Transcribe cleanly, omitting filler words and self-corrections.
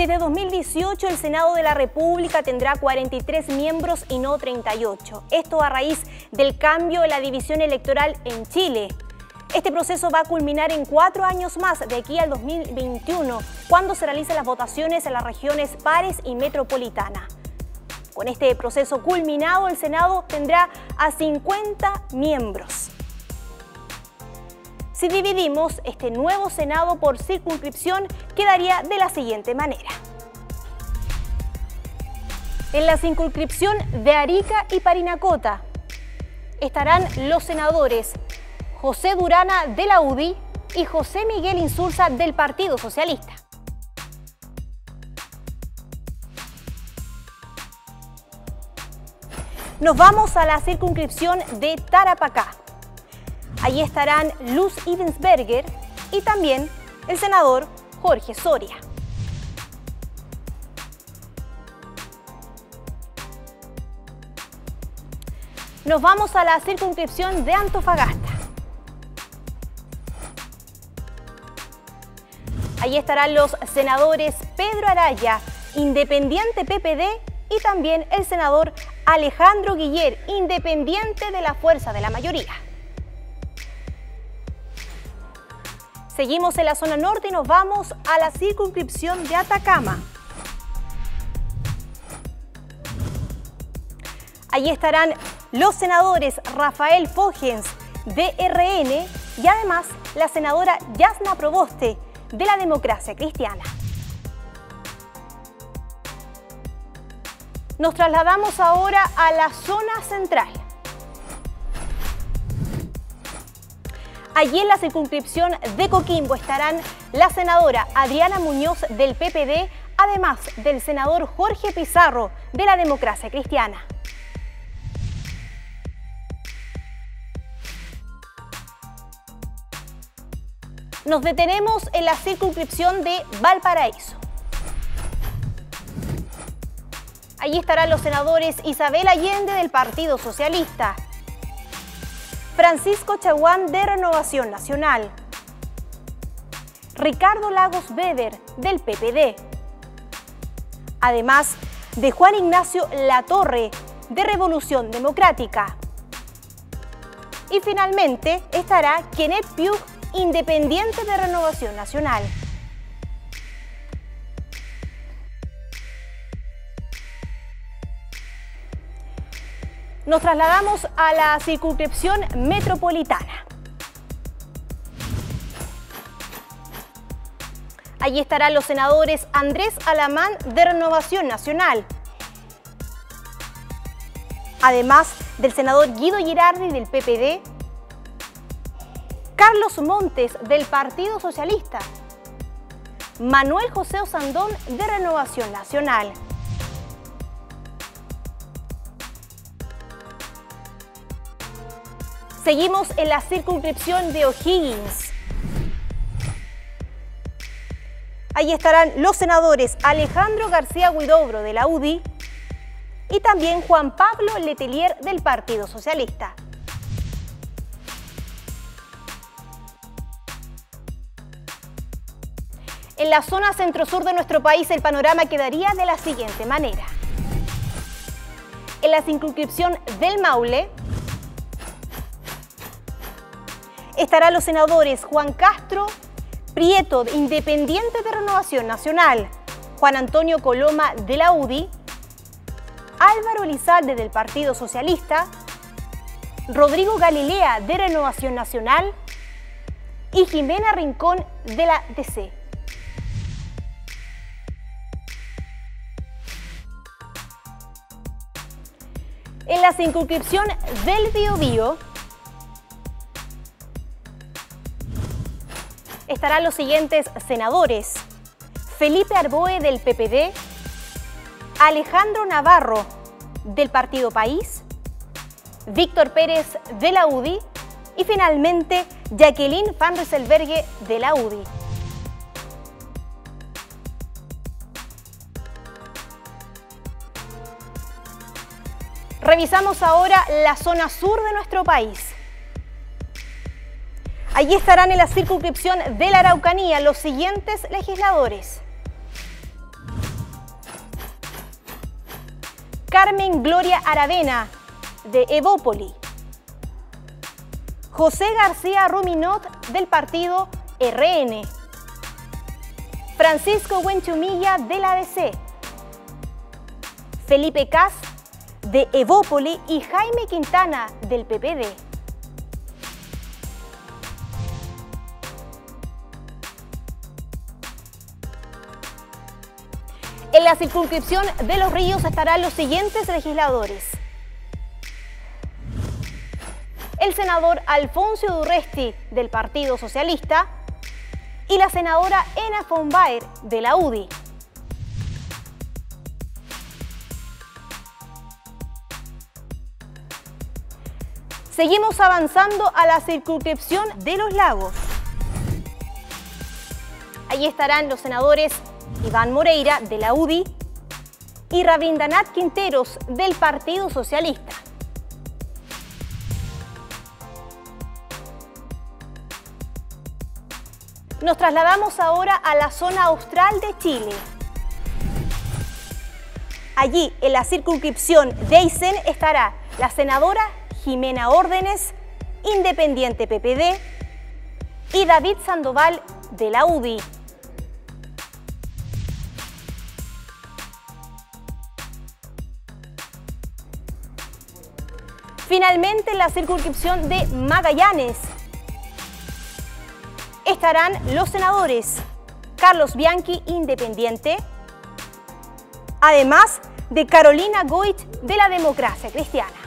Desde 2018 el Senado de la República tendrá 43 miembros y no 38. Esto a raíz del cambio en la división electoral en Chile. Este proceso va a culminar en 4 años más, de aquí al 2021, cuando se realicen las votaciones en las regiones pares y metropolitana. Con este proceso culminado, el Senado tendrá a 50 miembros. Si dividimos este nuevo Senado por circunscripción, quedaría de la siguiente manera. En la circunscripción de Arica y Parinacota estarán los senadores José Durana de la UDI y José Miguel Insulza del Partido Socialista. Nos vamos a la circunscripción de Tarapacá. Allí estarán Luz Ivensberger y también el senador Jorge Soria. Nos vamos a la circunscripción de Antofagasta. Allí estarán los senadores Pedro Araya, independiente PPD, y también el senador Alejandro Guiller, independiente de la Fuerza de la Mayoría. Seguimos en la zona norte y nos vamos a la circunscripción de Atacama. Allí estarán los senadores Rafael Fogens, de RN, y además la senadora Yasna Proboste, de la Democracia Cristiana. Nos trasladamos ahora a la zona central. Allí en la circunscripción de Coquimbo estarán la senadora Adriana Muñoz del PPD, además del senador Jorge Pizarro de la Democracia Cristiana. Nos detenemos en la circunscripción de Valparaíso. Allí estarán los senadores Isabel Allende del Partido Socialista, Francisco Chaguán de Renovación Nacional, Ricardo Lagos Weber del PPD, además de Juan Ignacio Latorre de Revolución Democrática. Y finalmente estará Kenneth Piug, independiente de Renovación Nacional. Nos trasladamos a la circunscripción metropolitana. Allí estarán los senadores Andrés Alamán de Renovación Nacional, además del senador Guido Girardi del PPD, Carlos Montes del Partido Socialista, Manuel José Osandón de Renovación Nacional. Seguimos en la circunscripción de O'Higgins. Allí estarán los senadores Alejandro García Huidobro de la UDI y también Juan Pablo Letelier del Partido Socialista. En la zona centro-sur de nuestro país el panorama quedaría de la siguiente manera. En la circunscripción del Maule estarán los senadores Juan Castro Prieto, independiente de Renovación Nacional, Juan Antonio Coloma de la UDI, Álvaro Elizalde del Partido Socialista, Rodrigo Galilea de Renovación Nacional y Jimena Rincón de la DC. En la circunscripción del Biobío estarán los siguientes senadores: Felipe Arboe del PPD, Alejandro Navarro del Partido País, Víctor Pérez de la UDI y finalmente Jacqueline Van Rysselberghe de la UDI. Revisamos ahora la zona sur de nuestro país. Allí estarán en la circunscripción de la Araucanía los siguientes legisladores: Carmen Gloria Aravena, de Evópoli. José García Ruminot, del partido RN. Francisco Huenchumilla, del ADC. Felipe Cas, de Evópoli, y Jaime Quintana, del PPD. En la circunscripción de Los Ríos estarán los siguientes legisladores: el senador Alfonso Durresti, del Partido Socialista, y la senadora Ena von Baer, de la UDI. Seguimos avanzando a la circunscripción de Los Lagos. Allí estarán los senadores Iván Moreira, de la UDI, y Rabindranath Quinteros, del Partido Socialista. Nos trasladamos ahora a la zona austral de Chile. Allí, en la circunscripción de Aysén, estará la senadora Jimena Órdenes, independiente PPD, y David Sandoval, de la UDI. Finalmente, en la circunscripción de Magallanes estarán los senadores Carlos Bianchi, independiente, además de Carolina Goich, de la Democracia Cristiana.